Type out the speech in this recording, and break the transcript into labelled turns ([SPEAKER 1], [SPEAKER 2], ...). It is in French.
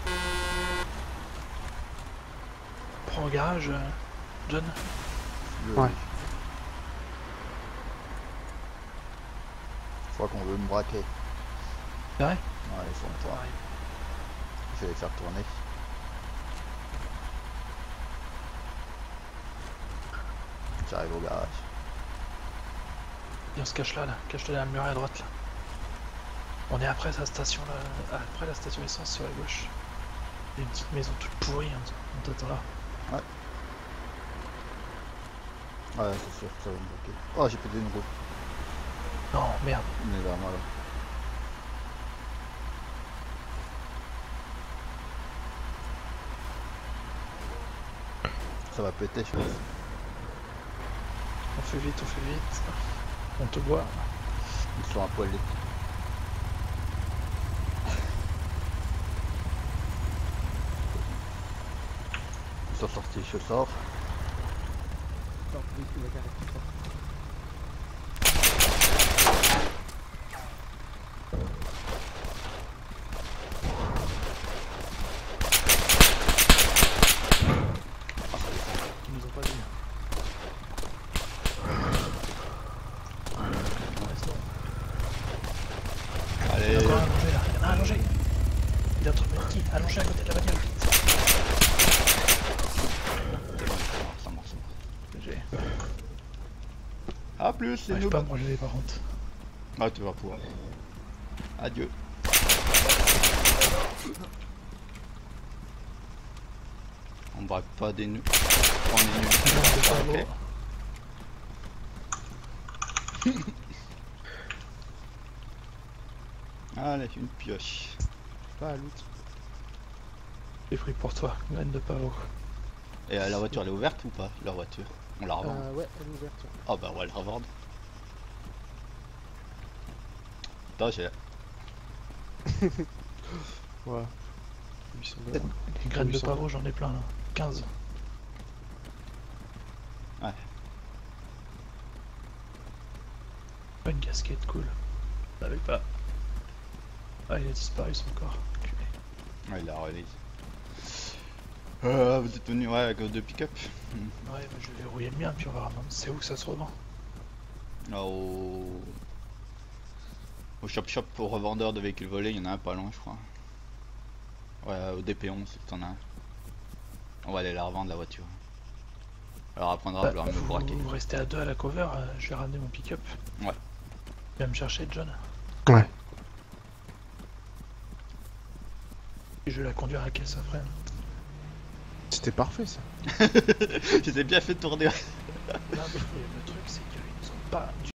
[SPEAKER 1] Prends au garage, John.
[SPEAKER 2] Ouais.
[SPEAKER 3] Je crois qu'on veut me braquer.
[SPEAKER 1] C'est vrai?
[SPEAKER 3] Ouais, ils sont
[SPEAKER 1] Attends,
[SPEAKER 3] pas.
[SPEAKER 1] arrive.
[SPEAKER 3] Je vais les faire tourner. J'arrive au garage.
[SPEAKER 1] Et on se cache là, cache-toi derrière le mur à droite là. On est après sa station là, après la station essence sur la gauche. Il y a une petite maison toute pourrie, hein. On t'attend là.
[SPEAKER 3] Ouais, c'est sûr que ça va me bloquer. Oh, j'ai pété une roue.
[SPEAKER 1] Non, merde.
[SPEAKER 3] Il est vers moi là. Ça va péter, je pense.
[SPEAKER 1] On fait vite, on fait vite. On te voit.
[SPEAKER 3] Ils sont à poil les. Ils sont sortis, je sors.
[SPEAKER 2] Attends, oui, il va garder tout ça.
[SPEAKER 1] Ils nous ont pas vu. Il y
[SPEAKER 3] Allez,
[SPEAKER 1] en a encore un allongé là. Il y en a un allongé. Il est entre qui allongé à côté de la bagnole.
[SPEAKER 3] ça marche.
[SPEAKER 1] J'ai.
[SPEAKER 3] A plus, les
[SPEAKER 1] J'arrive
[SPEAKER 3] noobs.
[SPEAKER 1] pas à me relever par contre.
[SPEAKER 3] Ah, tu vas pouvoir. Adieu. On braque pas des noobs. On prend des noobs. Ok. Allez, une pioche.
[SPEAKER 2] Pas à l'outil.
[SPEAKER 1] J'ai pris pour toi, graine de pavot.
[SPEAKER 3] Et la voiture elle est ouverte ou pas? La voiture, on la revend.
[SPEAKER 2] Ouais, elle est ouverte. Ouais.
[SPEAKER 3] Oh bah on va la revendre. Attends, j'ai.
[SPEAKER 2] Ouais. 800 $.
[SPEAKER 1] Les graines de pavot, j'en ai plein là. 15.
[SPEAKER 3] Ouais.
[SPEAKER 1] Pas une casquette, cool. Je savais pas. Ah, il a disparu son corps. Enculé.
[SPEAKER 3] Ouais, il la release. Vous êtes venu ouais, avec deux pick-up.
[SPEAKER 1] Ouais, bah, je vais verrouiller le mien, puis on va revendre. C'est où que ça se revend?
[SPEAKER 3] Au shop pour revendeur de véhicules volés, il y en a un pas loin, je crois. Ouais, au DP11, t'en as un. On va aller la revendre la voiture. Alors apprendra à vouloir me braquer.
[SPEAKER 1] Vous restez à deux à la cover, je vais ramener mon pick-up.
[SPEAKER 3] Ouais.
[SPEAKER 1] Tu vas me chercher, John?
[SPEAKER 2] Ouais.
[SPEAKER 1] Et je vais la conduire à la caisse après.
[SPEAKER 2] C'était parfait ça.
[SPEAKER 3] Je t'ai bien fait tourner.
[SPEAKER 1] Non, mais le truc, c'est qu'ils nous ont pas